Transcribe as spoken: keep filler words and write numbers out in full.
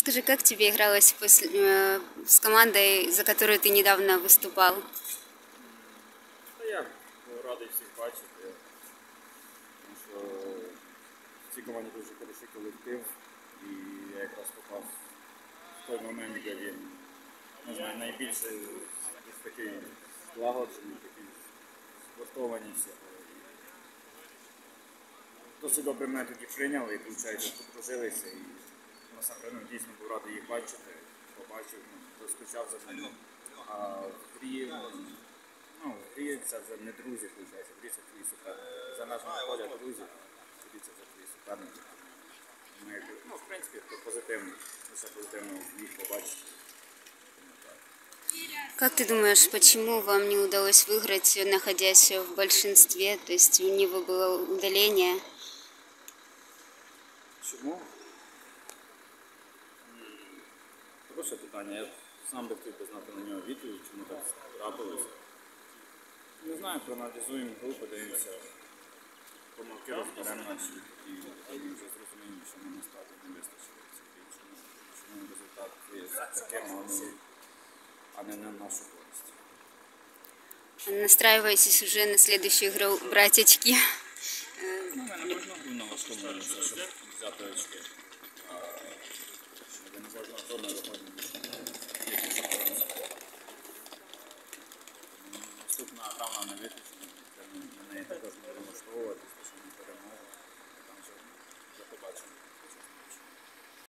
Скажи, как тебе игралось после, э, с командой, за которую ты недавно выступал? Та я радий всіх бачити, тому що в цій команді дуже хороший колектив, і я якраз попав в той момент, де він, не знаю, найбільше такий злагоджений, такий згуртований всього. Досить добре мене тоді прийняли і, виходить, подружилися. І насамперед дійсно був радий їх бачити, побачив, розпочав за ними. А в грі, ну, в грі це вже не друзі, виходить, в грі це твої суперники. За нашими поля друзі, в грі це вже твої суперники. Ми, ну, в принципі, позитивно, лише позитивно їх побачити. Как ты думаешь, почему вам не удалось выиграть, находясь в большинстве? То есть у него было удаление. Чому? Хороше питання. Я сам би хотів би знати на нього відповідь, чому так трапилося. Не знаю, проаналізуємо гру, подивимося, помилки розберемо наші і вже зрозуміємо, що нам насправді не вистачило в цій грі, чому результат є таким, а не на нашу користь. Настраиваетесь уже на следующую игру брать очки? Ну, в мене кожна гру налаштовується, щоб взяти очки. А не кожна гру ми виходимо